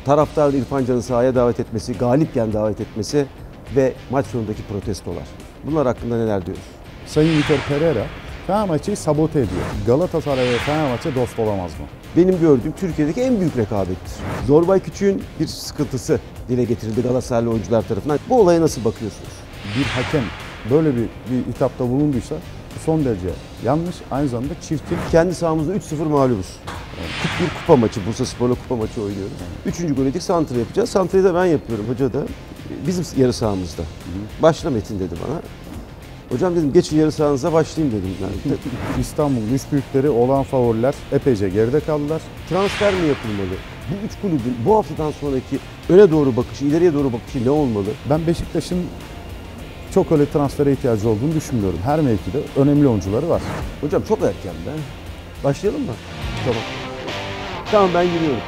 Taraftar İrfan Can'ı sahaya davet etmesi, galipken davet etmesi ve maç sonundaki protestolar. Bunlar hakkında neler diyoruz? Sayın Vitor Pereira Fenerbahçe'yi sabote ediyor. Galatasaray ve Fenerbahçe dost olamaz mı? Benim gördüğüm Türkiye'deki en büyük rekabettir. Zorbay Küçük'ün bir sıkıntısı dile getirildi Galatasaraylı oyuncular tarafından. Bu olaya nasıl bakıyorsunuz? Bir hakem böyle bir hitapta bulunduysa son derece yanlış, aynı zamanda çirkin. Kendi sahamızda 3-0 mağlubuz. Bir kupa maçı, Bursaspor'la kupa maçı oynuyoruz. Üçüncü gol yedik, santra yapacağız. Santrayı da ben yapıyorum, hoca da. Bizim yarı sahamızda. Başla Metin dedi bana. Hocam dedim geçin yarı sahanıza başlayayım dedim. Yani. İstanbul'un üç büyükleri olan favoriler epeyce geride kaldılar. Transfer mi yapılmalı? Bu üç kulübün bu haftadan sonraki öne doğru bakışı, ileriye doğru bakışı ne olmalı? Ben Beşiktaş'ın çok öyle transfere ihtiyacı olduğunu düşünmüyorum. Her mevkide önemli oyuncuları var. Hocam çok erken be. Başlayalım mı? Tamam. Tamam ben giriyorum.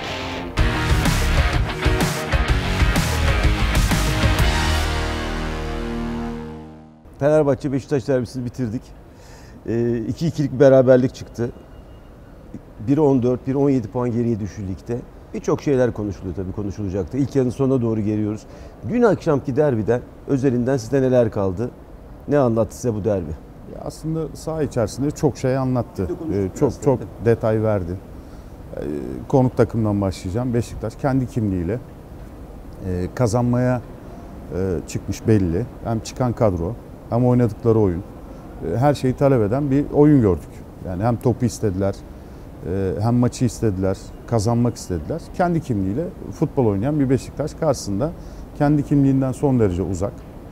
Fenerbahçe Beşiktaş derbisini bitirdik. 2-2'lik bir beraberlik çıktı. Biri 14, biri 17 puan geriye düştü ligde. Birçok şeyler konuşuluyor tabii, konuşulacaktı. İlk yarının sonuna doğru geliyoruz. Dün akşamki derbiden, özelinden size neler kaldı? Ne anlattı size bu derbi? Aslında saha içerisinde çok şey anlattı. Çok detay verdi. Konuk takımdan başlayacağım. Beşiktaş kendi kimliğiyle kazanmaya çıkmış belli. Hem çıkan kadro hem oynadıkları oyun. Her şeyi talep eden bir oyun gördük. Yani hem topu istediler, hem maçı istediler, kazanmak istediler. Kendi kimliğiyle futbol oynayan bir Beşiktaş karşısında kendi kimliğinden son derece uzak.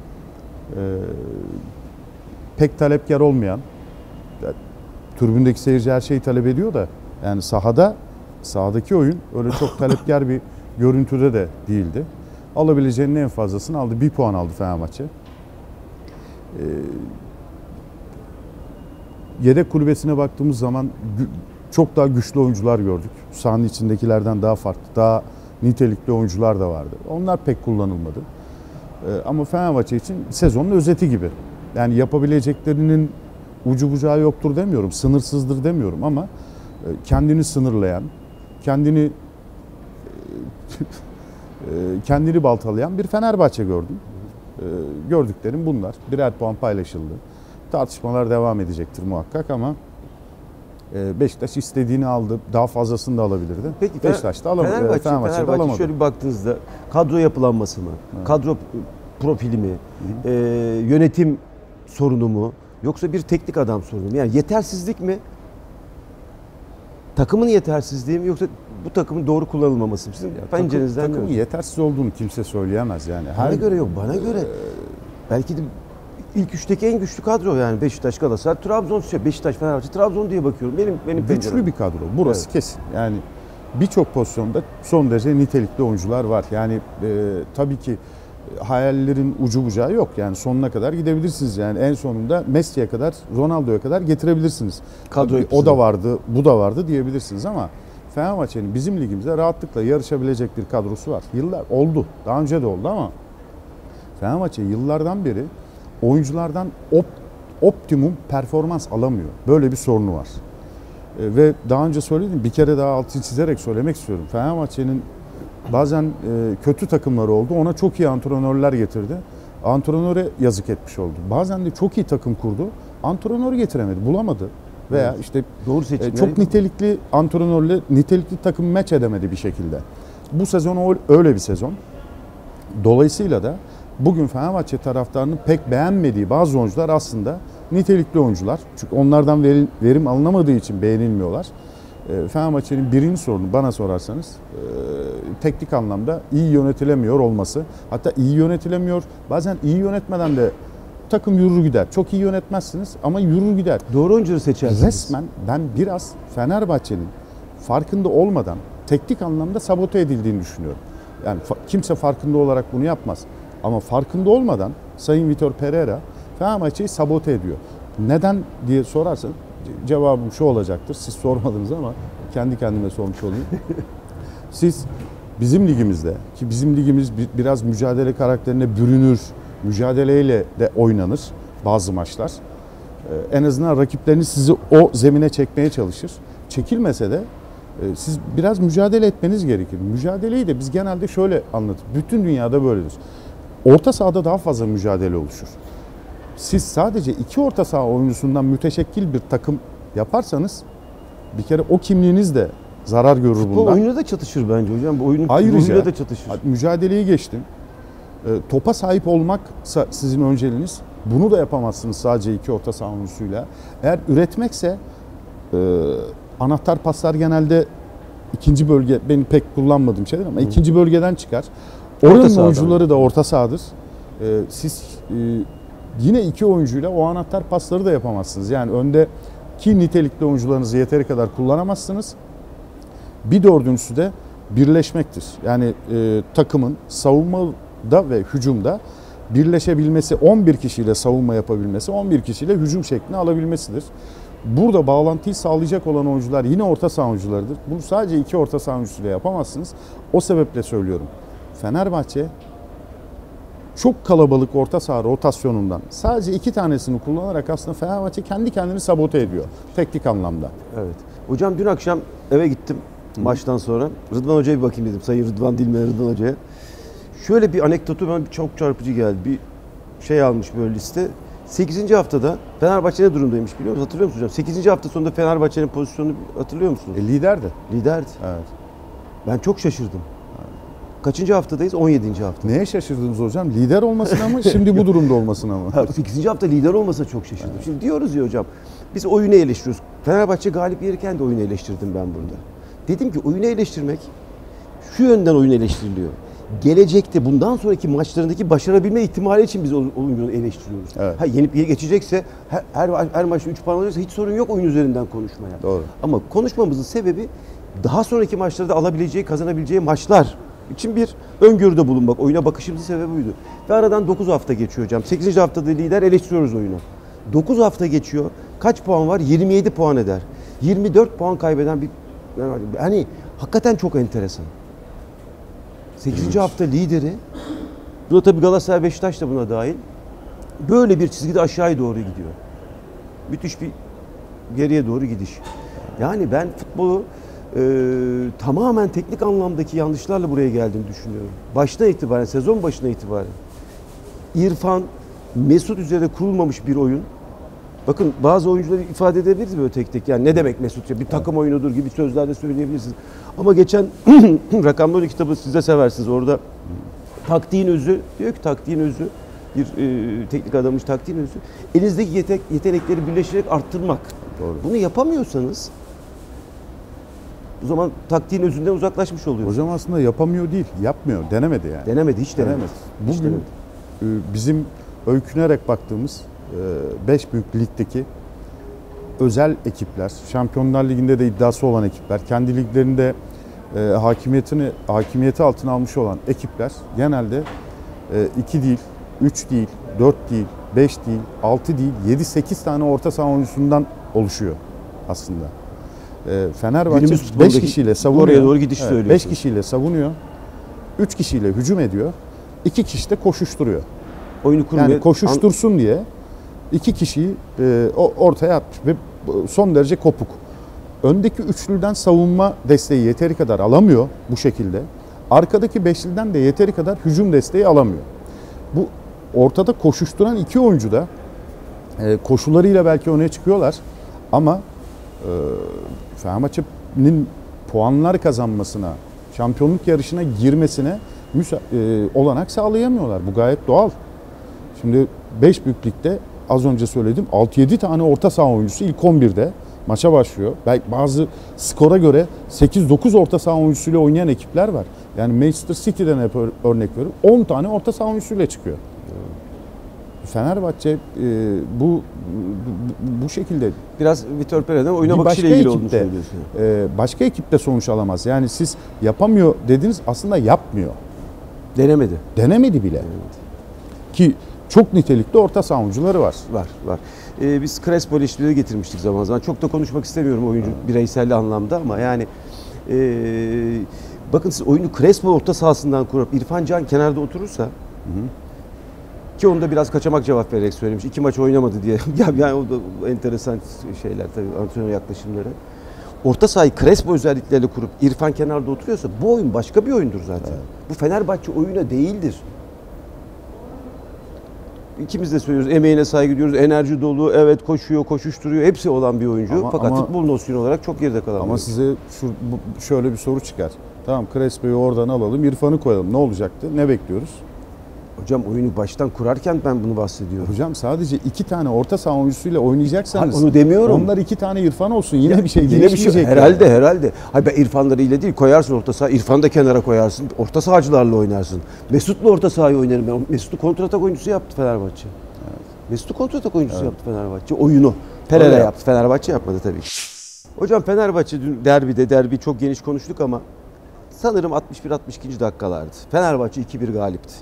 Pek talepkar olmayan, tribündeki seyirci her şeyi talep ediyor da yani sahadaki oyun öyle çok talepkar bir görüntüde de değildi. Alabileceğinin en fazlasını aldı. 1 puan aldı Fenerbahçe. Yedek kulübesine baktığımız zaman çok daha güçlü oyuncular gördük. Sahanın içindekilerden daha farklı, daha nitelikli oyuncular da vardı. Onlar pek kullanılmadı. Ama Fenerbahçe için sezonun özeti gibi. Yani yapabileceklerinin ucu bucağı yoktur demiyorum, sınırsızdır demiyorum ama kendini sınırlayan, kendini baltalayan bir Fenerbahçe gördüm. Gördüklerim bunlar. Birer puan paylaşıldı. Tartışmalar devam edecektir muhakkak ama Beşiktaş istediğini aldı. Daha fazlasını da alabilirdi. Peki Beşiktaş da alamadı. Fenerbahçe de alamadı. Şöyle bir baktığınızda kadro yapılanması mı? Evet. Kadro profili mi? Yönetim sorunu mu? Yoksa bir teknik adam sorunu mu? Yani yetersizlik mi? Takımın yetersizliği mi? Yoksa bu takımın doğru kullanılmaması mı? Sizin pencerenizden takımın yetersiz olduğunu kimse söyleyemez yani. Bana göre yok. Bana göre belki de İlk üçteki en güçlü kadro yani Beşiktaş, Galatasaray, Trabzon, Beşiktaş, Fenerbahçe, Trabzon diye bakıyorum. Benim güçlü bir kadro. Burası evet. Kesin. Yani birçok pozisyonda son derece nitelikli oyuncular var. Yani tabii ki hayallerin ucu bucağı yok. Yani sonuna kadar gidebilirsiniz. Yani en sonunda Messi'ye kadar, Ronaldo'ya kadar getirebilirsiniz. O da vardı, bu da vardı diyebilirsiniz ama Fenerbahçe'nin bizim ligimizde rahatlıkla yarışabilecek bir kadrosu var. Yıllar oldu. Daha önce de oldu ama Fenerbahçe yıllardan beri oyunculardan optimum performans alamıyor. Böyle bir sorunu var. Ve daha önce söyledim, bir kere daha altını çizerek söylemek istiyorum. Fenerbahçe'nin bazen kötü takımları oldu. Ona çok iyi antrenörler getirdi. Antrenöre yazık etmiş oldu. Bazen de çok iyi takım kurdu. Antrenörü getiremedi, bulamadı. Veya işte doğru seçim. Çok nitelikli antrenörle nitelikli takım meç edemedi bir şekilde. Bu sezon öyle bir sezon. Dolayısıyla da bugün Fenerbahçe taraftarının pek beğenmediği bazı oyuncular aslında nitelikli oyuncular. Çünkü onlardan verim alınamadığı için beğenilmiyorlar. Fenerbahçe'nin birinci sorunu bana sorarsanız teknik anlamda iyi yönetilemiyor olması. Hatta iyi yönetilemiyor. Bazen iyi yönetmeden de takım yürür gider. Çok iyi yönetmezsiniz ama yürür gider. Doğru oyuncuları seçersiniz. Resmen ben biraz Fenerbahçe'nin farkında olmadan teknik anlamda sabote edildiğini düşünüyorum. Yani kimse farkında olarak bunu yapmaz. Ama farkında olmadan Sayın Vitor Pereira Fenerbahçe'yi sabote ediyor. Neden diye sorarsanız cevabım şu olacaktır. Siz sormadınız ama kendi kendime sormuş olayım. Siz bizim ligimizde, ki bizim ligimiz biraz mücadele karakterine bürünür, mücadeleyle de oynanır bazı maçlar. En azından rakipleriniz sizi o zemine çekmeye çalışır. Çekilmese de Siz biraz mücadele etmeniz gerekir. Mücadeleyi de biz genelde şöyle anlatırız. Bütün dünyada böyledir. Orta sahada daha fazla mücadele oluşur. Siz sadece iki orta saha oyuncusundan müteşekkil bir takım yaparsanız bir kere o kimliğiniz de zarar görür bundan. Bu oyunda da çatışır bence hocam. Bu oyunun Ayrıca da çatışır. Mücadeleyi geçtim. Topa sahip olmaksa sizin önceliğiniz. Bunu da yapamazsınız sadece iki orta saha oyuncusuyla. Eğer üretmekse anahtar paslar genelde ikinci bölge, benim pek kullanmadığım şeyler ama ikinci bölgeden çıkar. Oranın oyuncuları da orta sahadır. Siz yine iki oyuncuyla o anahtar pasları da yapamazsınız. Yani öndeki nitelikli oyuncularınızı yeteri kadar kullanamazsınız. Bir dördüncüsü de birleşmektir. Yani takımın savunmada ve hücumda birleşebilmesi, 11 kişiyle savunma yapabilmesi, 11 kişiyle hücum şeklini alabilmesidir. Burada bağlantıyı sağlayacak olan oyuncular yine orta saha oyuncularıdır. Bunu sadece iki orta saha oyuncusuyla yapamazsınız. O sebeple söylüyorum. Fenerbahçe çok kalabalık orta saha rotasyonundan sadece iki tanesini kullanarak aslında Fenerbahçe kendi kendini sabote ediyor. Teknik anlamda. Evet. Hocam dün akşam eve gittim maçtan sonra. Rıdvan Hoca'ya bir bakayım dedim. Sayın Rıdvan Dilmen, Rıdvan Hoca'ya. Şöyle bir anekdotu bana çok çarpıcı geldi. Bir şey almış böyle liste. 8. haftada Fenerbahçe ne durumdaymış biliyor musunuz? Hatırlıyor musunuz hocam? 8. hafta sonunda Fenerbahçe'nin pozisyonunu hatırlıyor musunuz? Liderdi. Liderdi. Evet. Ben çok şaşırdım. Kaçıncı haftadayız? 17. hafta. Neye şaşırdınız hocam? Lider olmasına mı? Şimdi bu durumda olmasına mı? 8. hafta lider olmasa çok şaşırdım. Evet. Şimdi diyoruz ya hocam, biz oyunu eleştiriyoruz. Fenerbahçe galip yerken de oyunu eleştirdim ben burada. Dedim ki oyunu eleştirmek şu yönden oyun eleştiriliyor. Gelecekte bundan sonraki maçlarındaki başarabilme ihtimali için biz oyunu eleştiriyoruz. Evet. Yenip geçecekse her maçta 3 puan alacaksa hiç sorun yok oyun üzerinden konuşmaya. Doğru. Ama konuşmamızın sebebi daha sonraki maçlarda alabileceği, kazanabileceği maçlar için bir öngörüde bulunmak. Oyuna bakışımızın sebebi buydu. Ve aradan 9 hafta geçiyor hocam. 8. haftada lider, eleştiriyoruz oyunu. 9 hafta geçiyor. Kaç puan var? 27 puan eder. 24 puan kaybeden bir... Hani hakikaten çok enteresan. 8. hafta lideri, bu da tabii Galatasaray, Beşiktaş da buna dahil, böyle bir çizgide aşağıya doğru gidiyor. Müthiş bir geriye doğru gidiş. Yani ben futbolu tamamen teknik anlamdaki yanlışlarla buraya geldiğini düşünüyorum. Baştan itibaren, sezon başına itibaren İrfan, Mesut üzerine kurulmamış bir oyun. Bakın bazı oyuncuları ifade edebiliriz böyle tek tek. Yani ne demek Mesut ya? Bir takım oyunudur gibi sözlerle söyleyebilirsiniz. Ama geçen Rakamları kitabı siz de seversiniz. Orada taktiğin özü, diyor ki taktiğin özü, bir teknik adammış taktiğin özü. Elinizdeki yetenekleri birleştirerek arttırmak. Doğru. Bunu yapamıyorsanız o zaman taktiğin özünden uzaklaşmış oluyorsunuz. Hocam aslında yapamıyor değil, yapmıyor. Denemedi yani. Denemedi, hiç denemedi. Bugün bizim öykünerek baktığımız 5 büyük ligdeki özel ekipler, Şampiyonlar Ligi'nde de iddiası olan ekipler, kendi liglerinde hakimiyeti altına almış olan ekipler genelde 2 değil, 3 değil, 4 değil, 5 değil, 6 değil, 7-8 tane orta saha oyuncusundan oluşuyor aslında. Fenerbahçe 5 kişiyle savunuyor. Oraya doğru gidiş söylüyorsun. 5 kişiyle savunuyor. 3 kişiyle hücum ediyor. 2 kişi de koşuşturuyor. Oyunu kurmaya, yani koşuştursun diye 2 kişiyi ortaya atmış ve son derece kopuk. Öndeki üçlüden savunma desteği yeteri kadar alamıyor bu şekilde. Arkadaki beşliden de yeteri kadar hücum desteği alamıyor. Bu ortada koşuşturan iki oyuncu da koşularıyla belki öne çıkıyorlar ama Fenerbahçe'nin puanlar kazanmasına, şampiyonluk yarışına girmesine olanak sağlayamıyorlar. Bu gayet doğal. Şimdi 5 büyük ligde az önce söyledim 6-7 tane orta saha oyuncusu ilk 11'de maça başlıyor. Belki bazı skora göre 8-9 orta saha oyuncusuyla oynayan ekipler var. Yani Manchester City'den hep örnek veriyorum. 10 tane orta saha oyuncusuyla çıkıyor. Fenerbahçe bu şekilde biraz Vitor Pereira'dan oyuna bakışıyla ilgili olduğunu söylüyorsun. Başka ekipte sonuç alamaz. Yani siz yapamıyor dediniz, aslında yapmıyor. Denemedi bile. Ki çok nitelikli orta saha oyuncuları var. Var. Biz Crespo ile işleri getirmiştik zaman zaman. Çok da konuşmak istemiyorum oyuncu bireysel anlamda ama yani bakın siz oyunu Crespo orta sahasından kurup İrfan Can kenarda oturursa ki onda biraz kaçamak cevap vererek söylemiş. 2 maç oynamadı diye. Yani o da enteresan şeyler tabii antrenör yaklaşımları. orta sahayı Crespo özelliklerle kurup İrfan kenarda oturuyorsa bu oyun başka bir oyundur zaten. Evet. Bu Fenerbahçe oyunu değildir. İkimiz de söylüyoruz, emeğine saygı duyuyoruz, enerji dolu, evet koşuyor, koşuşturuyor, hepsi olan bir oyuncu. Fakat futbol nosyonu olarak çok geride kalan. Ama size şöyle bir soru çıkar. Tamam, Crespo'yu oradan alalım, İrfan'ı koyalım. Ne olacaktı? Ne bekliyoruz? Hocam oyunu baştan kurarken ben bunu bahsediyorum. Hocam sadece 2 tane orta saha oyuncusuyla oynayacaksanız onu demiyorum. Onlar 2 tane İrfan olsun. Yine bir şey değişmeyecek. Herhalde. Hayır, ben İrfanları ile değil, koyarsın orta saha. İrfan'ı da kenara koyarsın. Orta sahacılarla oynarsın. Mesut'la orta sahayı oynarım ben. Mesut'u kontratak oyuncusu yaptı Fenerbahçe. Evet. Mesut'u kontratak oyuncusu yaptı Fenerbahçe. Oyunu. Pereira yaptı. Fenerbahçe yapmadı tabii. Hocam Fenerbahçe dün derbi çok geniş konuştuk ama sanırım 61-62. dakikalardı. Fenerbahçe 2-1 galipti.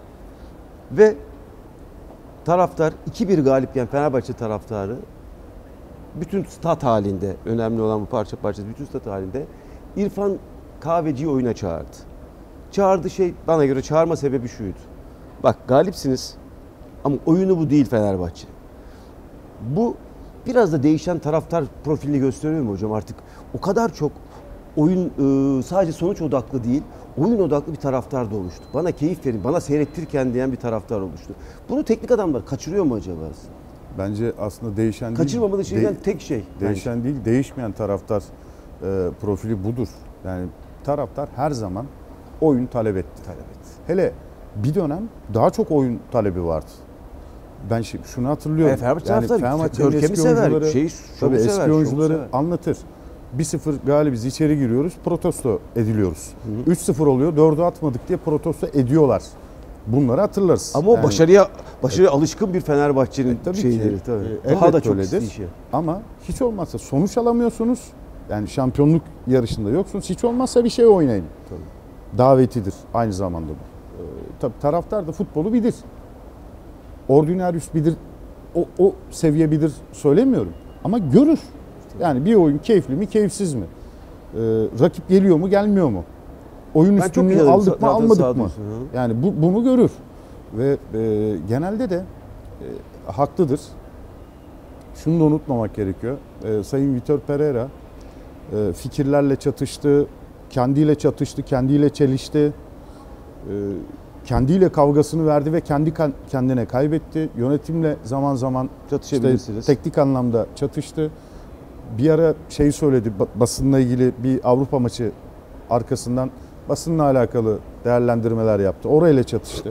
Ve taraftar 2-1 galipken Fenerbahçe taraftarı bütün stat halinde, önemli olan bu parça bütün stat halinde İrfan Kahveci'yi oyuna çağırdı. Çağırdığı bana göre çağırma sebebi şuydu. Bak galipsiniz ama oyunu bu değil Fenerbahçe. Bu biraz da değişen taraftar profilini gösteriyor mu hocam artık? O kadar çok oyun sadece sonuç odaklı değil, oyun odaklı bir taraftar da oluştu. Bana keyif verin, bana seyrettirken diyen bir taraftar oluştu. Bunu teknik adamlar kaçırıyor mu acaba? Bence aslında değişen değil. Kaçırmamalı şeyden tek şey. Değişen değil, değişmeyen taraftar profili budur. Yani taraftar her zaman oyun talep etti. Hele bir dönem daha çok oyun talebi vardı. Ben şunu hatırlıyorum. Fenerbahçe'nin eski oyuncuları, eski oyuncuları anlatır. 1-0 galibiz, içeri giriyoruz, protesto ediliyoruz. 3-0 oluyor, 4'ü atmadık diye protesto ediyorlar. Bunları hatırlarız. Ama o başarıya alışkın bir Fenerbahçe'nin şeyleri tabii. Daha da çok isteyişi. Ama hiç olmazsa sonuç alamıyorsunuz. Yani şampiyonluk yarışında yoksunuz. Hiç olmazsa bir şey oynayın. Tabii. Davetidir aynı zamanda bu. Tabii taraftar da futbolu bilir. Ordinarius bilir. O seviye bilir söylemiyorum. Ama görür. Yani bir oyun keyifli mi, keyifsiz mi? Rakip geliyor mu, gelmiyor mu? Oyun üstünlüğü aldık mı, almadık mı? Yani bunu görür. Ve genelde de haklıdır. Şunu da unutmamak gerekiyor. Sayın Vitor Pereira fikirlerle çatıştı, kendiyle çelişti. Kendiyle kavgasını verdi ve kendi kendine kaybetti. Yönetimle zaman zaman teknik anlamda çatıştı. Bir ara söyledi basınla ilgili bir Avrupa maçı arkasından basınla alakalı değerlendirmeler yaptı. Orayla çatıştı.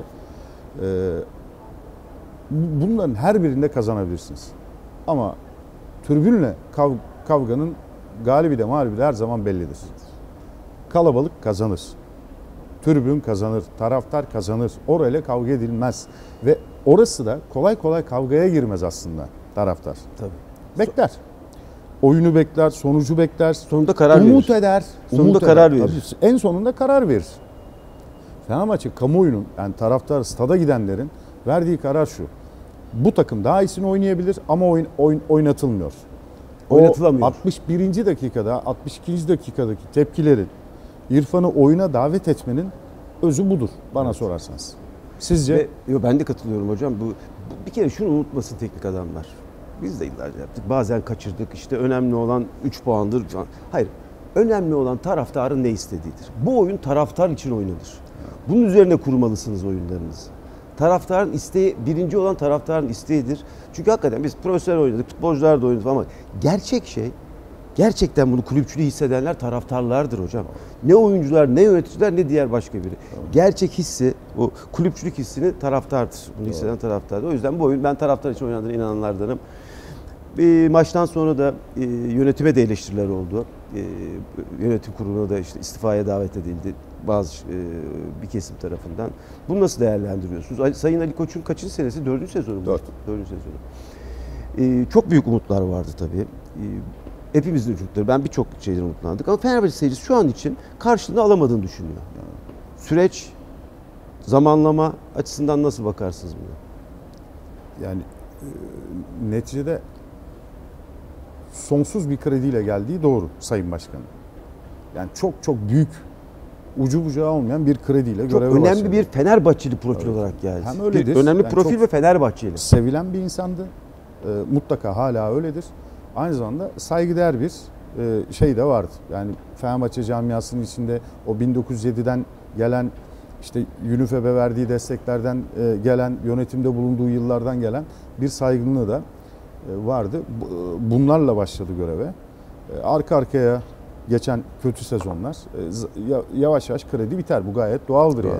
Bunların her birinde kazanabilirsiniz. Ama tribünle kavganın galibi de mağlubi de her zaman bellidir. Kalabalık kazanır. Tribün kazanır, taraftar kazanır. Orayla kavga edilmez. Ve orası da kolay kolay kavgaya girmez aslında taraftar. Tabii. Bekler. Oyunu bekler, sonucu bekler. Sonunda karar verir. Umut eder. Sonunda karar verir. Tabii, en sonunda karar verir. Fenerbahçe kamuoyunun, yani taraftar, stada gidenlerin verdiği karar şu. Bu takım daha iyisini oynayabilir ama oynatılmıyor. Oynatılamıyor. 61. dakikada, 62. dakikadaki tepkilerin İrfan'ı oyuna davet etmenin özü budur bana sorarsanız. Sizce? Ben de katılıyorum hocam. Bu bir kere şunu unutmasın teknik adamlar. Biz de yıllarca yaptık. Bazen kaçırdık. İşte önemli olan 3 puandır. Hayır. Önemli olan taraftarın ne istediğidir. Bu oyun taraftar için oynanır. Bunun üzerine kurmalısınız oyunlarınızı. Taraftarın isteği, birinci olan taraftarın isteğidir. Çünkü hakikaten biz profesyonel oynadık, futbolcular da oynadık ama gerçek şey, gerçekten bunu kulüpçülüğü hissedenler taraftarlardır hocam. Ne oyuncular, ne yöneticiler, ne diğer başka biri. Gerçek hissi, o kulüpçülük hissini taraftardır. Bunu hisseden taraftardır. O yüzden bu oyun ben taraftar için oynandığına inananlardanım. Maçtan sonra da yönetime de eleştiriler oldu. Yönetim kuruluna da işte istifaya davet edildi bazı bir kesim tarafından. Bunu nasıl değerlendiriyorsunuz? Sayın Ali Koç'un kaçıncı senesi? 4. sezonu mu? 4. 4. sezonu. Çok büyük umutlar vardı tabii. Hepimizin umutları. Ben birçok şeyden umutlandık. Ama Fenerbahçe seyircisi şu an için karşılığını alamadığını düşünüyor. Süreç, zamanlama açısından nasıl bakarsınız buna? Yani neticede sonsuz bir krediyle geldiği doğru Sayın Başkanım. Yani çok çok büyük, ucu bucağı olmayan bir krediyle çok göreve önemli bir Fenerbahçeli profil olarak geldi. Hem öyledir. Önemli yani profil ve Fenerbahçeli. Sevilen bir insandı. Mutlaka hala öyledir. Aynı zamanda saygıdeğer bir şey de vardı. Yani Fenerbahçe camiasının içinde o 1907'den gelen işte UNIFEB'e verdiği desteklerden gelen, yönetimde bulunduğu yıllardan gelen bir saygınlığı da vardı. Bunlarla başladı göreve. Arka arkaya geçen kötü sezonlar yavaş yavaş kredi biter. Bu gayet doğaldır yani.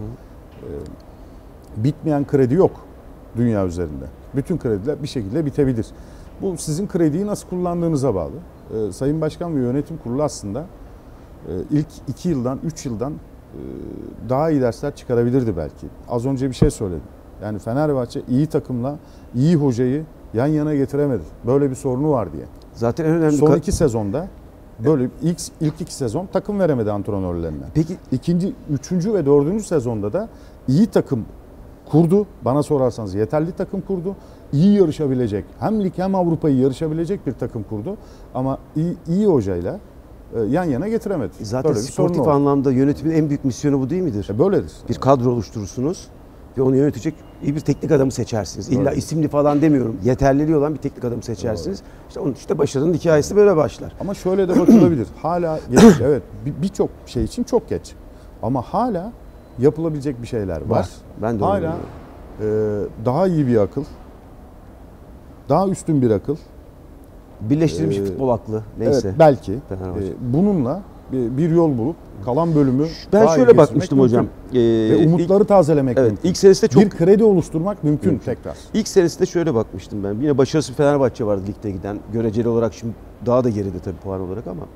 Bitmeyen kredi yok dünya üzerinde. Bütün krediler bir şekilde bitebilir. Bu sizin krediyi nasıl kullandığınıza bağlı. Sayın Başkan ve Yönetim Kurulu aslında ilk 2 yıldan, 3 yıldan daha iyi dersler çıkarabilirdi belki. Az önce bir şey söyledim. Yani Fenerbahçe iyi takımla iyi hocayı yan yana getiremedi. Böyle bir sorunu var diye. Zaten en önemli son 2 sezonda böyle ilk 2 sezon takım veremedi antrenörlerine. Peki ikinci, 3. ve 4. sezonda da iyi takım kurdu. Bana sorarsanız yeterli takım kurdu. İyi yarışabilecek, hem lig hem Avrupa'yı yarışabilecek bir takım kurdu. Ama iyi hocayla yan yana getiremedi. Zaten sportif anlamda yönetimin en büyük misyonu bu değil midir? Böyledir. Bir kadro oluşturursunuz ve onu yönetecek iyi bir teknik adamı seçersiniz. İlla isimli falan demiyorum. Yeterliliği olan bir teknik adamı seçersiniz. İşte başarının hikayesi böyle başlar. Ama şöyle de bakılabilir. Hala geç. Evet, birçok şey için çok geç. Ama hala yapılabilecek bir şeyler var. Ben de hala daha iyi bir akıl, daha üstün bir akıl, birleştirilmiş futbol aklı neyse. Evet, belki bununla bir yol bulup kalan bölümü ben şöyle bakmıştım hocam. Ve umutları tazelemek mümkün. İlk senesinde çok bir kredi oluşturmak mümkün tekrar. İlk senesinde şöyle bakmıştım ben. Yine başarısız Fenerbahçe vardı ligde giden. Göreceli olarak şimdi daha da geride tabii puan olarak ama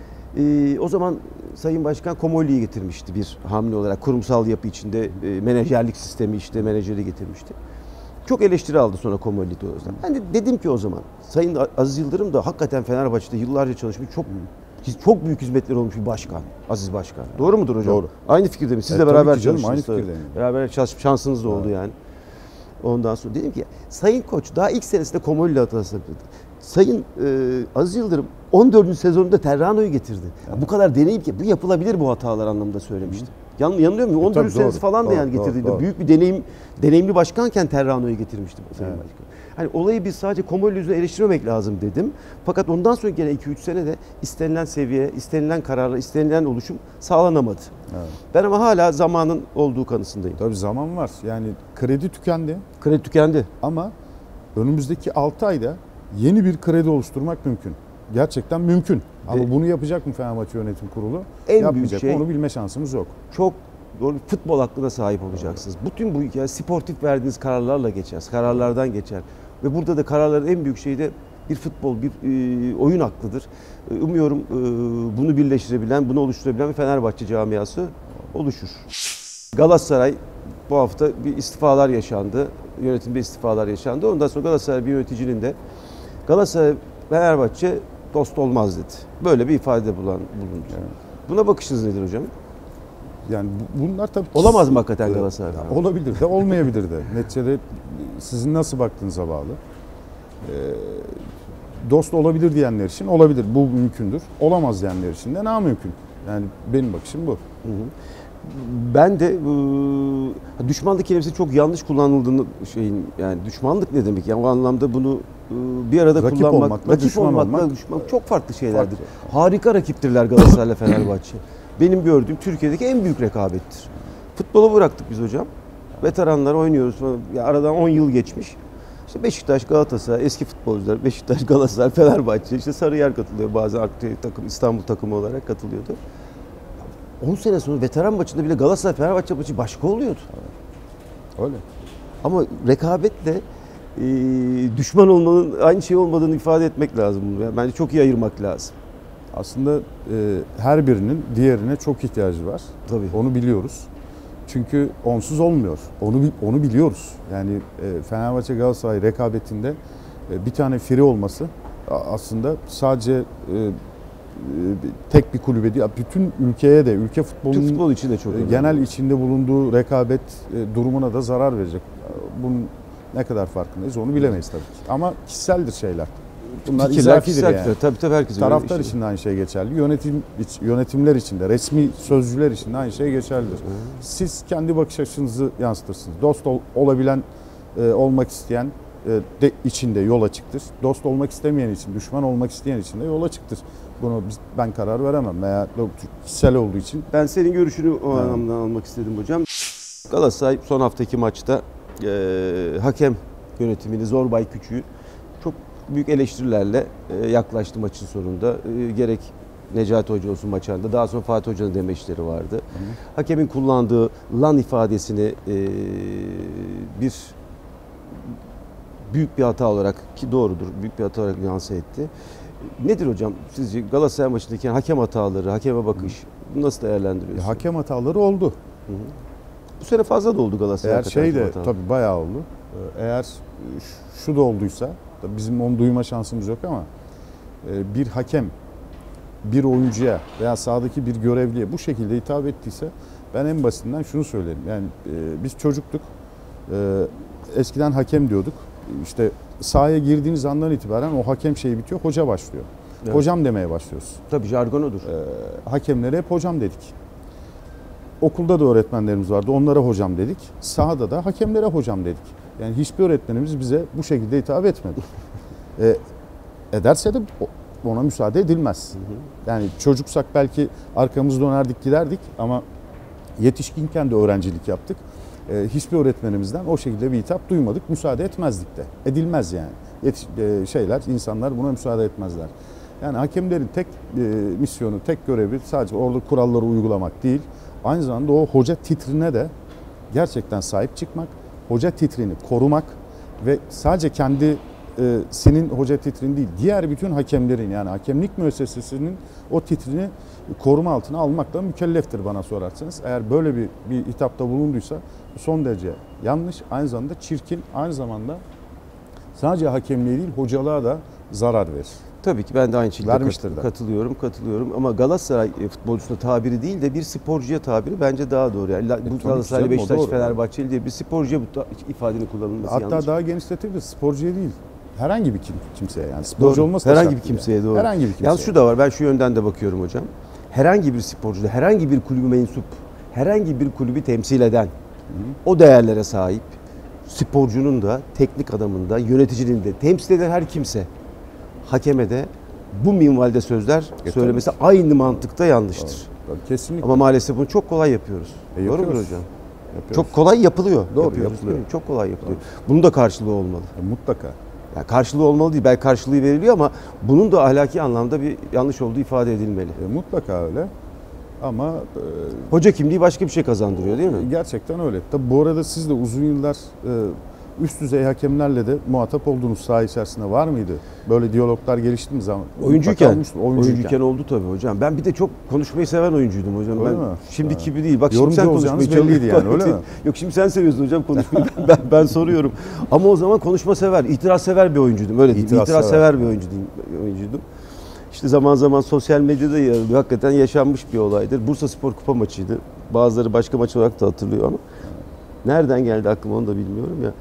o zaman Sayın Başkan Komolli'yi getirmişti bir hamle olarak. Kurumsal yapı içinde menajerlik sistemi işte menajeri getirmişti. Çok eleştiri aldı sonra Komolli'de o yüzden. Ben de dedim ki o zaman Sayın Aziz Yıldırım da hakikaten Fenerbahçe'de yıllarca çalışmış çok büyük hizmetleri olmuş bir başkan. Aziz Başkan. Doğru mudur hocam? Doğru. Aynı fikirde mi? Siz de beraber çalıştınız. Aynı fikirdeyim. Beraber çalışıp şansınız da oldu yani. Ondan sonra dedim ki Sayın Koç daha ilk senesinde Komolli hatası yapıyordu. Sayın Aziz Yıldırım 14. sezonunda Terrano'yu getirdi. Bu kadar deneyim ki bu yapılabilir bu hatalar anlamında söylemiştim. Yanılıyor muyum? 14. senesi falan da yani getirdiğinde büyük bir deneyimli başkanken Terrano'yu getirmiştim Sayın Başkan. Hani olayı biz sadece Komolli yüzüne eleştirmemek lazım dedim. Fakat ondan sonra gene 2-3 senede istenilen seviye, istenilen kararla, istenilen oluşum sağlanamadı. Evet. Ben ama hala zamanın olduğu kanısındayım. Tabii zaman var. Yani kredi tükendi. Kredi tükendi. Ama önümüzdeki 6 ayda yeni bir kredi oluşturmak mümkün. Gerçekten mümkün. Ama bunu yapacak mı Fenerbahçe Yönetim Kurulu? Yapmayacak. Onu bilme şansımız yok. Çok doğru futbol aklına sahip olacaksınız. Bütün bu hikaye sportif verdiğiniz kararlarla geçer. Kararlardan geçer. Ve burada da kararların en büyük şeyi de bir futbol, bir oyun aklıdır. Umuyorum bunu birleştirebilen, bunu oluşturabilen bir Fenerbahçe camiası oluşur. Galatasaray bu hafta bir istifalar yaşandı. Yönetimde istifalar yaşandı. Ondan sonra Galatasaray bir yöneticinin de Galatasaray Fenerbahçe dost olmaz dedi. Böyle bir ifade bulundu. Evet. Buna bakışınız nedir hocam? Yani bunlar tabii olamaz mı hakikaten Galatasaray? Olabilir de, olmayabilir de. Neticede sizin nasıl baktığınıza bağlı. Dost olabilir diyenler için olabilir. Bu mümkündür. Olamaz diyenler için de namümkün. Yani benim bakışım bu. Ben de düşmanlık kelimesi çok yanlış kullanıldığını yani düşmanlık ne demek? Yani o anlamda bunu bir arada rakip kullanmak, rakip olmakla düşman çok farklı şeylerdir. Harika rakiptirler Galatasaray'la Fenerbahçe. Benim gördüğüm Türkiye'deki en büyük rekabettir. Futbolu bıraktık biz hocam. Veteranlar oynuyoruz. Ya aradan 10 yıl geçmiş. İşte Beşiktaş, Galatasaray, eski futbolcular, Beşiktaş, Galatasaray, Fenerbahçe, işte Sarıyer katılıyor. Bazı takım, İstanbul takımı olarak katılıyordu. 10 sene sonra veteran maçında bile Galatasaray, Fenerbahçe maçı başka oluyordu. Öyle. Ama rekabetle düşman olmanın aynı şey olmadığını ifade etmek lazım. Yani bence çok iyi ayırmak lazım. Aslında her birinin diğerine çok ihtiyacı var. Tabii. Onu biliyoruz. Çünkü onsuz olmuyor. Onu biliyoruz. Yani Fenerbahçe Galatasaray rekabetinde bir tane firi olması aslında sadece tek bir kulübe değil, bütün ülkeye de, ülke futbolunun futbol için de çok önemli. Genel içinde bulunduğu rekabet durumuna da zarar verecek. Bunun ne kadar farkındayız onu bilemeyiz tabii ki. Ama kişiseldir şeyler. Bunlar izafidir yani. Tabii herkes taraftar için de aynı şey geçerli. Yönetimler için de, resmi sözcüler için de aynı şey geçerlidir. Siz kendi bakış açınızı yansıtırsınız. Dost olabilen, olmak isteyen içinde yola çıktır. Dost olmak istemeyen için, düşman olmak isteyen için de yola çıktır. Bunu ben karar veremem veya kişisel olduğu için. Ben senin görüşünü o anlamda almak istedim hocam. Galatasaray son haftaki maçta hakem yönetimini, Zorbay Küçük'ü çok büyük eleştirilerle yaklaştı maçın sonunda. Gerek Necati Hoca olsun maçında, daha sonra Fatih Hoca'nın demeçleri vardı. Hı. Hakemin kullandığı lan ifadesini büyük bir hata olarak, ki doğrudur, büyük bir hata olarak lanse etti. Nedir hocam sizce Galatasaray maçındaki hakem hataları, hakeme bakış, bunu nasıl değerlendiriyorsunuz? Hakem hataları oldu. Hı hı. Bu sene fazla da oldu Galatasaray. Eğer tabii bayağı oldu. Eğer şu da olduysa, tabii bizim onu duyma şansımız yok ama bir hakem bir oyuncuya veya sahadaki bir görevliye bu şekilde hitap ettiyse ben en basitinden şunu söylerim. Yani biz çocuktuk. Eskiden hakem diyorduk. İşte sahaya girdiğiniz andan itibaren o hakem şeyi bitiyor, hoca başlıyor. Evet. Hocam demeye başlıyoruz. Tabii jargon odur. Hakemlere hep hocam dedik. Okulda da öğretmenlerimiz vardı. Onlara hocam dedik. Sahada da hakemlere hocam dedik. Yani hiçbir öğretmenimiz bize bu şekilde hitap etmedi. Ederse de ona müsaade edilmez. Hı hı. Yani çocuksak belki arkamızda dönerdik giderdik ama yetişkinken de öğrencilik yaptık. Hiçbir öğretmenimizden o şekilde bir hitap duymadık. Müsaade etmezdik de. Edilmez yani. İnsanlar buna müsaade etmezler. Yani hakemlerin tek misyonu, tek görevi sadece orada kuralları uygulamak değil. Aynı zamanda o hoca titrine de gerçekten sahip çıkmak, hoca titrini korumak ve sadece senin hoca titrini değil, diğer bütün hakemlerin, yani hakemlik müessesesinin o titrini koruma altına almakla mükelleftir bana sorarsanız. Eğer böyle bir hitapta bulunduysa son derece yanlış, aynı zamanda çirkin, aynı zamanda sadece hakemliğe değil hocalığa da zarar verir. Tabii ki ben de aynı şekilde katılıyorum ama Galatasaray futbolcusuna tabiri değil de bir sporcuya tabiri bence daha doğru. Yani bu Galatasaray, Beşiktaş, Fenerbahçeli diye bir sporcuya bu ifadenin kullanılması hatta yanlış. Hatta daha genişletebiliriz. Sporcuya değil. Herhangi bir kimseye, yani sporcu olması da herhangi bir kimseye yani. Doğru. Herhangi bir kimseye. Yalnız şu da var, ben şu yönden de bakıyorum hocam. Herhangi bir sporcuda, herhangi bir kulübü mensup, herhangi bir kulübü temsil eden o değerlere sahip sporcunun da, teknik adamın da, yöneticinin de, temsil eden her kimse hakeme de bu minvalde sözler söylemesi aynı mantıkta yanlıştır. Tabii, kesinlikle. Ama maalesef bunu çok kolay yapıyoruz. Doğru mu hocam? Yapıyoruz. Çok kolay yapılıyor. Doğru yapılıyor. Çok kolay yapılıyor. Doğru. Bunun da karşılığı olmalı. Mutlaka. Yani karşılığı olmalı değil. Belki karşılığı veriliyor ama bunun da ahlaki anlamda bir yanlış olduğu ifade edilmeli. Mutlaka öyle. Ama hoca kimliği başka bir şey kazandırıyor değil mi? Gerçekten öyle. Tabii bu arada siz de uzun yıllar üst düzey hakemlerle de muhatap olduğunuz saha içerisinde var mıydı? Böyle diyaloglar gelişti mi zaman? Oyuncuyken oldu tabii hocam. Ben bir de çok konuşmayı seven oyuncuydum hocam. Öyle ben mi? şimdiki gibi değil. Bak yorumcu şimdi sen konuşmayı belliydi yani öyle mi? Yok şimdi sen seviyorsun hocam konuşmayı. ben soruyorum. Ama o zaman konuşma sever, itiraz sever bir oyuncuydum. Öyle değil. İtiraz sever bir oyuncuydum. İşte zaman zaman sosyal medyada yer alıyor. Hakikaten yaşanmış bir olaydır. Bursaspor Kupa maçıydı. Bazıları başka maç olarak da hatırlıyor ama nereden geldi aklıma onu da bilmiyorum ya.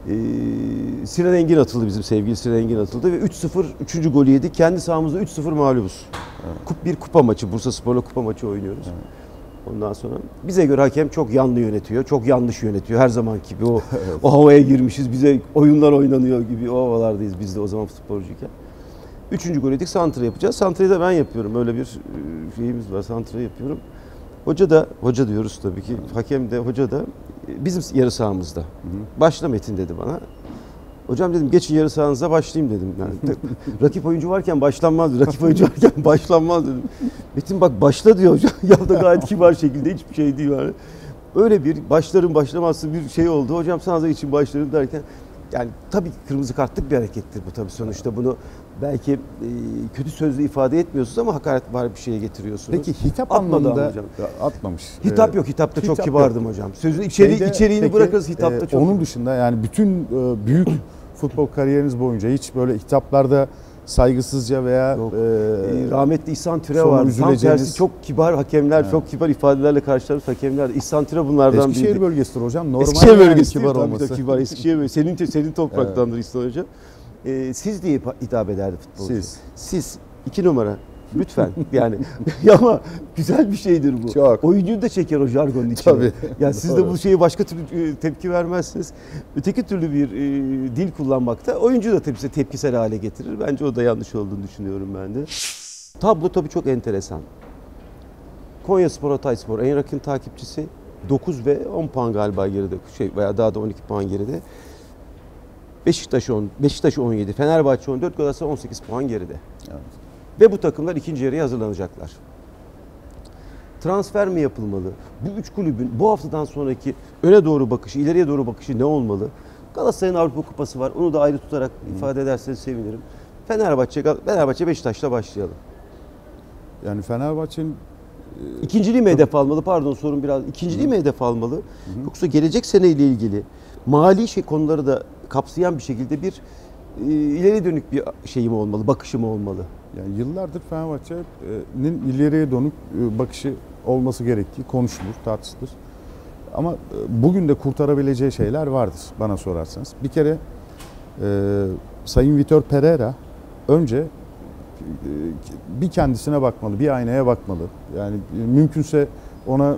Sinan Engin atıldı, bizim sevgili Sinan Engin atıldı ve 3-0 3. golü yedik. Kendi sahamızda 3-0 mağlubuz. Evet. Bir kupa maçı, Bursaspor'la kupa maçı oynuyoruz. Evet. Ondan sonra bize göre hakem çok yanlı yönetiyor, çok yanlış yönetiyor. Her zaman gibi o havaya girmişiz, bize oyunlar oynanıyor gibi o havalardayız biz de o zaman sporcuyken. 3. gol yedik, santra yapacağız. Santrayı da ben yapıyorum. Öyle bir şeyimiz var, santra yapıyorum. Hoca diyoruz tabii ki, hakem de hoca da bizim yarı sahamızda. Başla Metin dedi bana. Hocam dedim geçin yarı sahanıza başlayayım dedim. Yani, rakip oyuncu varken başlanmaz dedim. Metin bak başla diyor hocam. Ya da gayet kibar şekilde hiçbir şey değil yani. Öyle bir başlarım başlamazsı bir şey oldu. Hocam sahanıza için başlarım derken yani tabii kırmızı kartlık bir harekettir bu tabii sonuçta bunu belki kötü sözle ifade etmiyorsunuz ama hakaret var bir şeye getiriyorsunuz. Peki hitap anlamında atmamış. Hitap yok. Hitapta çok kibardım hocam. Sözün içeriğini bırakırız hitapta çok. Onun dışında yani bütün büyük futbol kariyeriniz boyunca hiç böyle hitaplarda saygısızca veya rahmetli İhsan Türe vardı. Tam tersi çok kibar hakemler, çok kibar ifadelerle karşılarız hakemler. İhsan Türe bunlardan biri. Eskişehir bölgesidir hocam. Normal Eskişehir bölgesi kibar olması. Kibar Eskişehir bölgesi. Senin topraktandır İhsan hocam. Siz diye hitap ederdi futbolcu. Siz 2 numara Lütfen yani ama güzel bir şeydir bu. Çok. Oyuncuyu da çeker o jargonun içine. Tabii. Yani siz de bu şeye başka türlü tepki vermezsiniz. Öteki türlü bir dil kullanmakta oyuncu da tabii tepkisel hale getirir. Bence o da yanlış olduğunu düşünüyorum ben de. Tablo tabii çok enteresan. Konyaspor, Hatayspor en yakın takipçisi 9 ve 10 puan galiba geride veya daha da 12 puan geride. Beşiktaş 17, Fenerbahçe 14, Galatasaray 18 puan geride. Evet. Ve bu takımlar ikinci yarıya hazırlanacaklar. Transfer mi yapılmalı? Bu üç kulübün bu haftadan sonraki öne doğru bakışı, ileriye doğru bakışı ne olmalı? Galatasaray'ın Avrupa Kupası var. Onu da ayrı tutarak ifade ederseniz sevinirim. Fenerbahçe Beşiktaş'la başlayalım. Yani Fenerbahçe'nin İkinciliği mi hedef almalı? Pardon sorun biraz. İkinciliği mi hedef almalı? Yoksa gelecek seneyle ilgili mali konuları da kapsayan bir şekilde bir ileri dönük bir şeyim olmalı, bakışım olmalı. Yani yıllardır Fenerbahçe'nin ileriye dönük bakışı olması gerektiği konuşulur, tartışılır. Ama bugün de kurtarabileceği şeyler vardır bana sorarsanız. Bir kere Sayın Vitor Pereira önce bir kendisine bakmalı, bir aynaya bakmalı. Yani mümkünse ona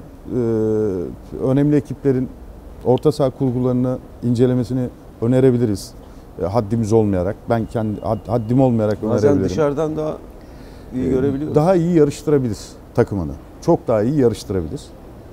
önemli ekiplerin orta saha kurgularını incelemesini önerebiliriz. Haddimiz olmayarak, ben kendi haddim olmayarak önerebilirim. Bazen dışarıdan daha iyi görebiliyoruz. Daha iyi yarıştırabilir takımını. Çok daha iyi yarıştırabilir.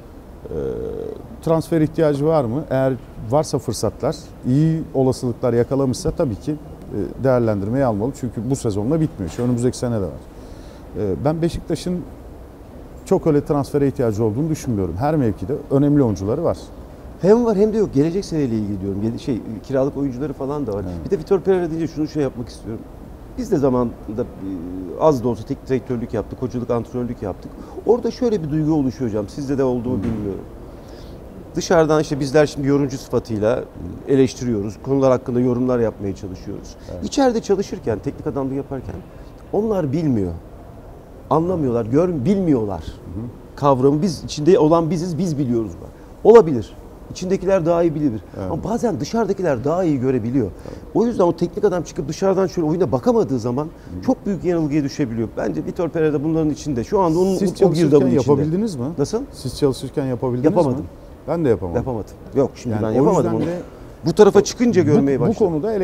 Transfer ihtiyacı var mı? Eğer varsa fırsatlar, iyi olasılıklar yakalamışsa tabii ki değerlendirmeye almalı. Çünkü bu sezonla bitmiyor. Önümüzdeki sene de var. Ben Beşiktaş'ın çok öyle transfere ihtiyacı olduğunu düşünmüyorum. Her mevkide önemli oyuncuları var. Hem var hem de yok. Gelecek seneyle ilgili diyorum. Kiralık oyuncuları falan da var. Evet. Bir de Vitor Pereira deyince şunu yapmak istiyorum. Biz de zamanında az da olsa teknik direktörlük yaptık, hocalık, antrenörlük yaptık. Orada şöyle bir duygu oluşuyor hocam. Sizde de olduğu bilmiyorum. Dışarıdan bizler şimdi yorumcu sıfatıyla eleştiriyoruz. Konular hakkında yorumlar yapmaya çalışıyoruz. Evet. İçeride çalışırken, teknik adamlık yaparken onlar bilmiyor. Anlamıyorlar, bilmiyorlar. Kavramı içinde olan biziz, biz biliyoruz. Olabilir. İçindekiler daha iyi bilir. Evet. Ama bazen dışarıdakiler daha iyi görebiliyor. Evet. O yüzden o teknik adam çıkıp dışarıdan şöyle oyuna bakamadığı zaman çok büyük yanılgıya düşebiliyor. Bence Vitor Pereira bunların içinde. Şu anda onun Siz o girdabın içinde. yapabildiniz mi? Nasıl? Siz çalışırken yapabildiniz Yapamadım. mi? Ben de yapamadım. Yapamadım. Yok şimdi yani ben yapamadım onu. Bu tarafa çıkınca görmeye başladım. Bu konuda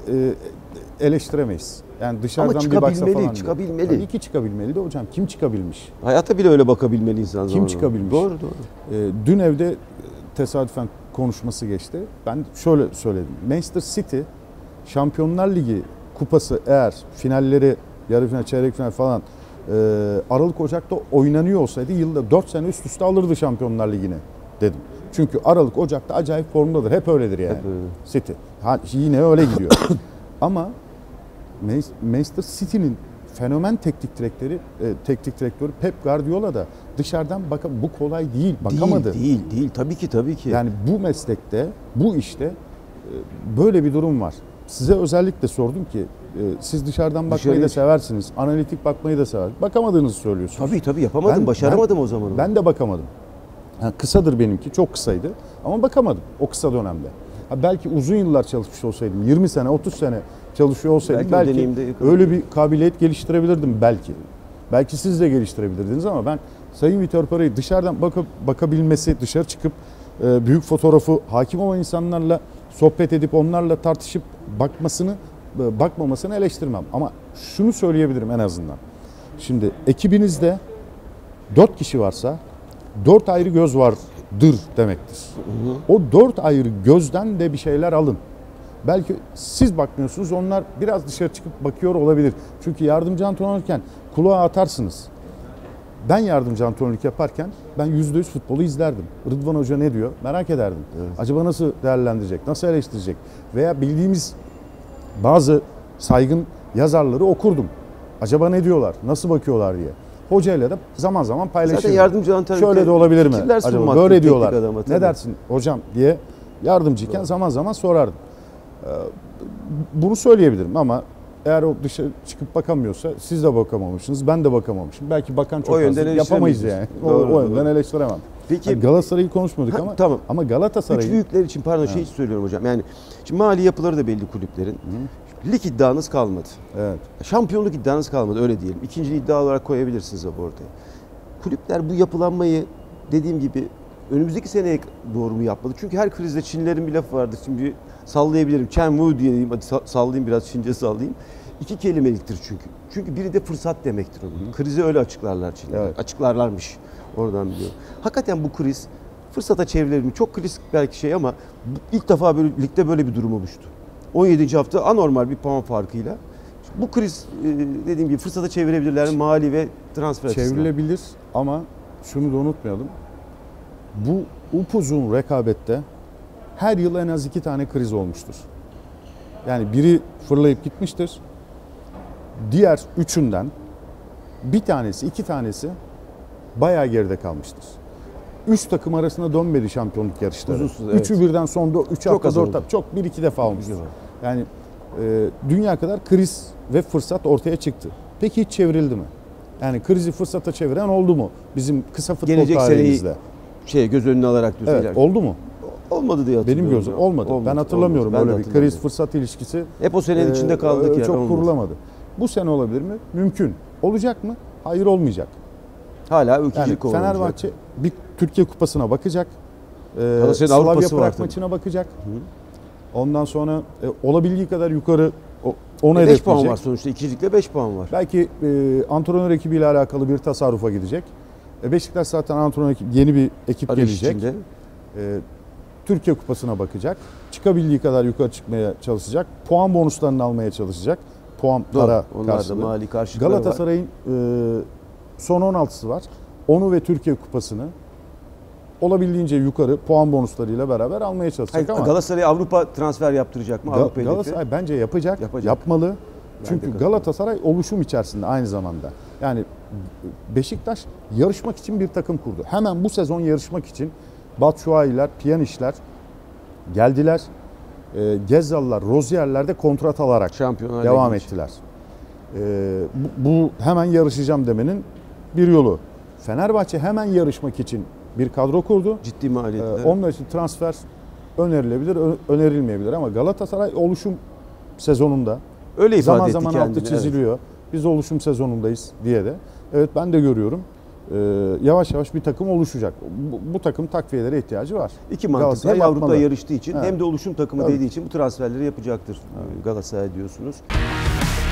eleştiremeyiz. Yani dışarıdan ama bir baksa falan. çıkabilmeli. Tabii ki çıkabilmeli de hocam. Kim çıkabilmiş? Hayata bile öyle bakabilmeli insan. Kim çıkabilmiş? Doğru. Dün evde tesadüfen konuşması geçti. Ben şöyle söyledim. Manchester City Şampiyonlar Ligi kupası eğer finalleri, yarı final, çeyrek final falan Aralık Ocak'ta oynanıyor olsaydı yılda 4 sene üst üste alırdı Şampiyonlar Ligi'ni dedim. Çünkü Aralık Ocak'ta acayip formdadır. Hep öyledir yani. Hep öyle. City. Yine öyle gidiyor. Ama Manchester City'nin fenomen teknik direktörü Pep Guardiola da dışarıdan bu kolay değil. Bakamadı. Değil. Tabii ki. Yani bu meslekte, bu işte böyle bir durum var. Size özellikle sordum ki siz dışarıdan bakmayı da seversiniz. Analitik bakmayı da seversiniz. Bakamadığınızı söylüyorsunuz. Tabii yapamadım. Başaramadım o zaman. Ben de bakamadım. Yani kısadır benimki. Çok kısaydı. Ama bakamadım o kısa dönemde. Belki uzun yıllar çalışmış olsaydım, 20 sene, 30 sene çalışıyor olsaydım belki öyle bir kabiliyet geliştirebilirdim belki. Belki siz de geliştirebilirdiniz ama ben Sayın Vitor Pereira'yı dışarıdan bakabilmesi, dışarı çıkıp büyük fotoğrafı hakim olan insanlarla sohbet edip onlarla tartışıp bakmamasını eleştirmem. Ama şunu söyleyebilirim en azından. Şimdi ekibinizde 4 kişi varsa 4 ayrı göz vardır demektir. O 4 ayrı gözden de bir şeyler alın. Belki siz bakmıyorsunuz, onlar biraz dışarı çıkıp bakıyor olabilir. Çünkü yardımcı antrenörken kulağa atarsınız. Ben yardımcı antrenörlük yaparken ben %100 futbolu izlerdim. Rıdvan Hoca ne diyor? Merak ederdim. Evet. Acaba nasıl değerlendirecek, nasıl eleştirecek? Veya bildiğimiz bazı saygın yazarları okurdum. Acaba ne diyorlar, nasıl bakıyorlar diye. Hocayla da zaman zaman paylaşırdım. Zaten yardımcı antrenörlük şöyle de olabilir mi? Acaba böyle diyorlar. Adama, ne dersin hocam diye yardımcıyken zaman zaman sorardım. Bunu söyleyebilirim ama eğer o dışarı çıkıp bakamıyorsa siz de bakamamışsınız, ben de bakamamışım. Belki bakan çok fazla yapamayız yani. O yönden eleştiremem. Peki yani Galatasaray'ı konuşmadık ama tamam. Ama Galatasaray'ı... Üç büyükler için şey söylüyorum hocam. Yani şimdi mali yapıları da belli kulüplerin. Lig iddianız kalmadı. Evet. Şampiyonluk iddianız kalmadı öyle diyelim. İkinci iddia olarak koyabilirsiniz ortaya. Kulüpler bu yapılanmayı dediğim gibi önümüzdeki seneye doğru mu yapmalı? Çünkü her krizde Çinlilerin bir lafı vardır. Şimdi sallayabilirim. Chen Wu diyeyim. Hadi sallayayım biraz Çince sallayayım. İki kelimeliktir çünkü. Çünkü biri de fırsat demektir onun. Krizi öyle açıklarlar Çinliler. Evet. Açıklarlarmış. Oradan biliyorum. Hakikaten bu kriz fırsata çevrilir mi? Çok kriz belki şey ama ilk defa böyle ligde böyle bir durum oluştu. 17. hafta anormal bir puan farkıyla. Bu kriz dediğim gibi fırsata çevirebilirler mi? Mali ve transfer açısından. Çevrilebilir ama şunu da unutmayalım. Bu upuzun rekabette her yıl en az 2 tane kriz olmuştur. Yani biri fırlayıp gitmiştir. Diğer üçünden bir tanesi, 2 tanesi bayağı geride kalmıştır. 3 takım arasında dönmedi şampiyonluk yarışları. Uzunsuz, evet. Üçü birden son 3 Çok hafta az 4 oldu. hafta çok 1-2 defa olmuştur. Güzel. Yani dünya kadar kriz ve fırsat ortaya çıktı. Peki hiç çevrildi mi? Yani krizi fırsata çeviren oldu mu? Bizim kısa futbol Gelecek tarihimizde. göz önüne alarak düz Evet, ilerliyor. oldu mu? Olmadı diye hatırlıyorum. Benim gözüm olmadı. Ben hatırlamıyorum Ben de öyle bir hatırlamıyorum. kriz fırsat ilişkisi. Hep o senenin içinde kaldık yani. Çok olmadı. kurulamadı. Bu sene olabilir mi? Mümkün. Olacak mı? Hayır, olmayacak. Hala Yani ikincilik kovalanacak. Fenerbahçe bir Türkiye Kupası'na bakacak. Galatasaray'ın Slavia Avrupa'sı var Prag tabii. maçına bakacak. Ondan sonra olabildiği kadar yukarı onu 5 hedefleyecek. puan var sonuçta. İkincilikle 5 puan var. Belki antrenör ekibiyle alakalı bir tasarrufa gidecek. Beşiktaş zaten antrenör ekibi, yeni bir ekip Arayış gelecek. içinde. Türkiye Kupası'na bakacak. Çıkabildiği kadar yukarı çıkmaya çalışacak. Puan bonuslarını almaya çalışacak. Puan Doğru. para Onlar da karşılığı. mali karşılıkları var. Galatasaray'ın son 16'sı var. Onu ve Türkiye Kupası'nı olabildiğince yukarı puan bonuslarıyla beraber almaya çalışacak Hayır, ama Galatasaray Avrupa transfer yaptıracak mı? Avrupa hedefi. Galatasaray bence yapacak, yapmalı. Çünkü katılıyorum. Galatasaray oluşum içerisinde aynı zamanda. Yani Beşiktaş yarışmak için bir takım kurdu. Hemen bu sezon yarışmak için Batshuayi'ler, Pjanic'ler geldiler. Gezzal'lar, Rozier'ler de kontrat alarak Şampiyonlar devam Ligi için. ettiler. Bu hemen yarışacağım demenin bir yolu. Fenerbahçe hemen yarışmak için bir kadro kurdu. Ciddi maliyetler. Onlar için transfer önerilebilir, önerilmeyebilir ama Galatasaray oluşum sezonunda Öyle ifade zaman etti zaman kendini. altı çiziliyor. Biz oluşum sezonundayız diye de. Evet, ben de görüyorum. Yavaş yavaş bir takım oluşacak. Bu takım takviyelere ihtiyacı var. İki mantık. Galatasaray Hem Avrupa yapmalı. yarıştığı için Evet. hem de oluşum takımı Tabii. dediği için bu transferleri yapacaktır Galatasaray diyorsunuz.